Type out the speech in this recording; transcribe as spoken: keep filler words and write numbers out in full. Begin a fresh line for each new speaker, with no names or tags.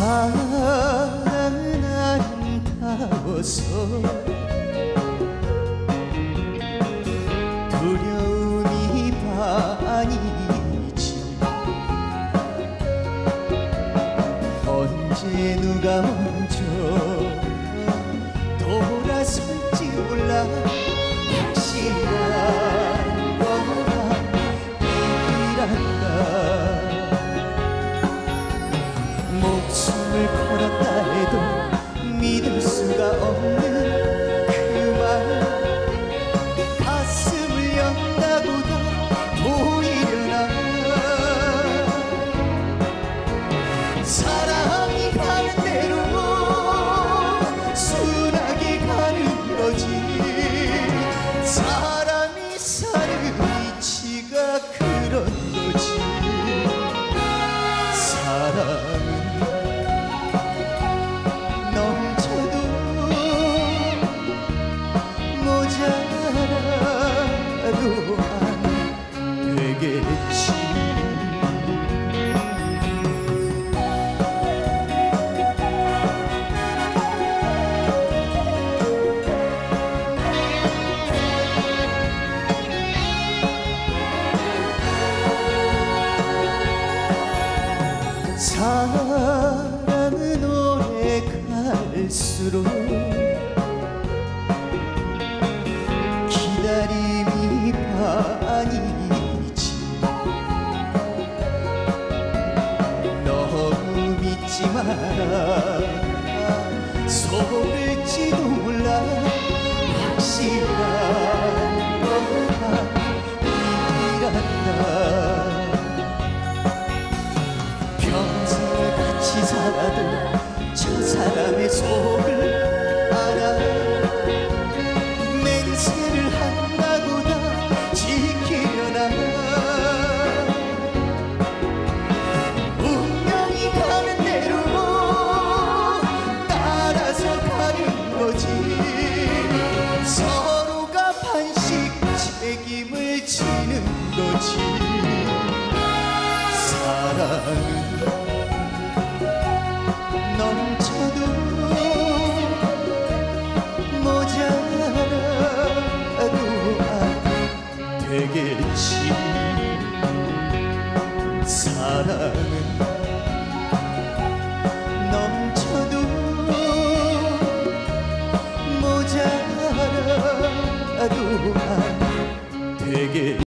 사랑은 아름다워서 두려움이 반이지. 언제 누가 먼저 돌아설지 몰라. 확실한 거가 이란다. 목숨을 걸었다 해도 믿을 수가 없는 그 말. 가슴을 연다고 다 보이려나. 사랑이 가는 대로 순하게 가는 거지. 사람이 사는 이치가 그런 거지. 사랑은 넘쳐도 모자라도 안 되겠지. 사랑은 오래 갈수록 기다림이 반이지. 너무 믿지 마라. 속을지도 몰라. 확실한 거가 이란다. 평생을 같이 살아도 저 사람의 속을 알아. 맹세를 한다고 다 지키려나. 운명이 가는 대로 따라서 가는 거지. 서로가 반씩 책임을 지는 거지. 사랑은 넘쳐도 모자라도 안 되겠지. 사랑은 넘쳐도 모자라도 안 되겠지.